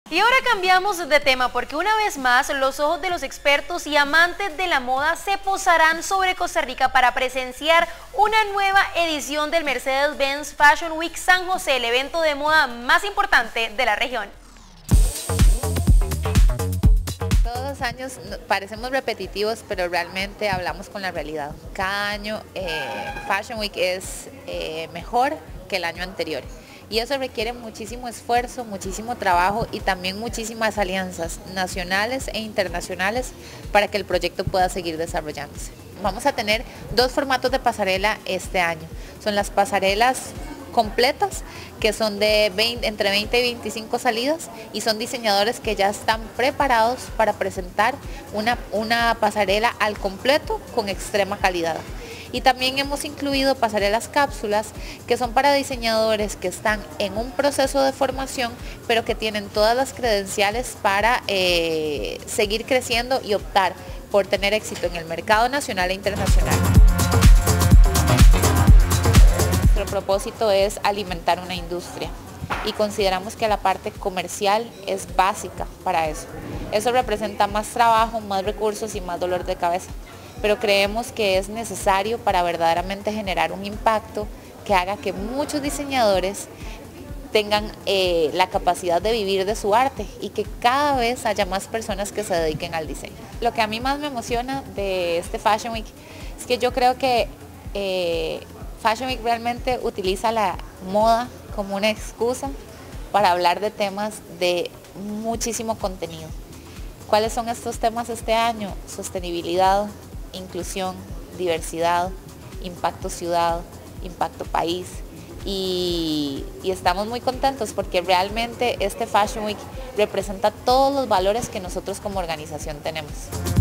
Y ahora cambiamos de tema porque una vez más los ojos de los expertos y amantes de la moda se posarán sobre Costa Rica para presenciar una nueva edición del Mercedes-Benz Fashion Week San José, el evento de moda más importante de la región. Todos los años parecemos repetitivos, pero realmente hablamos con la realidad. Cada año Fashion Week es mejor que el año anterior. Y eso requiere muchísimo esfuerzo, muchísimo trabajo y también muchísimas alianzas nacionales e internacionales para que el proyecto pueda seguir desarrollándose. Vamos a tener dos formatos de pasarela este año. Son las pasarelas completas, que son de entre 20 y 25 salidas, y son diseñadores que ya están preparados para presentar una pasarela al completo con extrema calidad. Y también hemos incluido pasarelas cápsulas, que son para diseñadores que están en un proceso de formación, pero que tienen todas las credenciales para seguir creciendo y optar por tener éxito en el mercado nacional e internacional. Nuestro propósito es alimentar una industria y consideramos que la parte comercial es básica para eso. Eso representa más trabajo, más recursos y más dolor de cabeza. Pero creemos que es necesario para verdaderamente generar un impacto que haga que muchos diseñadores tengan la capacidad de vivir de su arte y que cada vez haya más personas que se dediquen al diseño. Lo que a mí más me emociona de este Fashion Week es que yo creo que Fashion Week realmente utiliza la moda como una excusa para hablar de temas de muchísimo contenido. ¿Cuáles son estos temas este año? Sostenibilidad, inclusión, diversidad, impacto ciudad, impacto país, y estamos muy contentos porque realmente este Fashion Week representa todos los valores que nosotros como organización tenemos.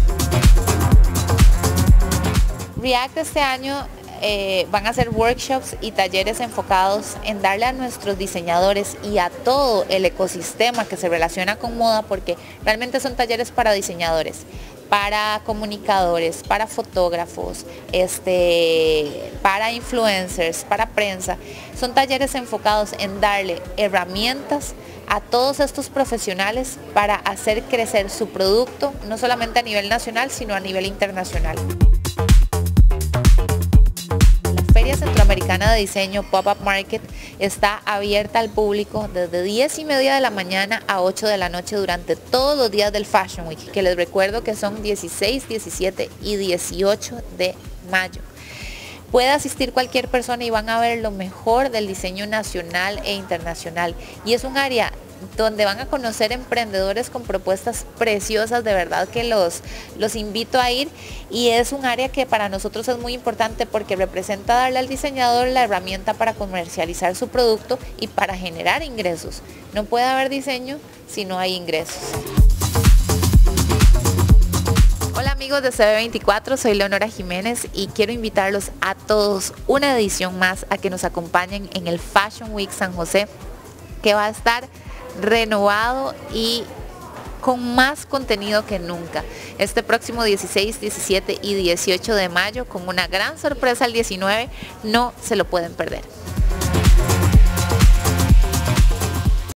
React este año van a hacer workshops y talleres enfocados en darle a nuestros diseñadores y a todo el ecosistema que se relaciona con moda, porque realmente son talleres para diseñadores, para comunicadores, para fotógrafos, para influencers, para prensa. Son talleres enfocados en darle herramientas a todos estos profesionales para hacer crecer su producto, no solamente a nivel nacional, sino a nivel internacional. La Feria Centroamericana de Diseño Pop-Up Market está abierta al público desde 10:30 de la mañana a 8 de la noche durante todos los días del Fashion Week, que les recuerdo que son 16, 17 y 18 de mayo. Puede asistir cualquier persona y van a ver lo mejor del diseño nacional e internacional. Y es un área donde van a conocer emprendedores con propuestas preciosas, de verdad que los invito a ir, y es un área que para nosotros es muy importante porque representa darle al diseñador la herramienta para comercializar su producto y para generar ingresos. No puede haber diseño si no hay ingresos. Hola amigos de CB24, soy Leonora Jiménez y quiero invitarlos a todos una edición más a que nos acompañen en el Fashion Week San José, que va a estar renovado y con más contenido que nunca. Este próximo 16, 17 y 18 de mayo, con una gran sorpresa el 19, no se lo pueden perder.